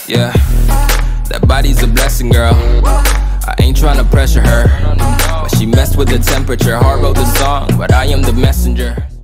Yeah, that body's a blessing, girl. I ain't tryna pressure her, but she messed with the temperature. Hard wrote the song, but I am the messenger.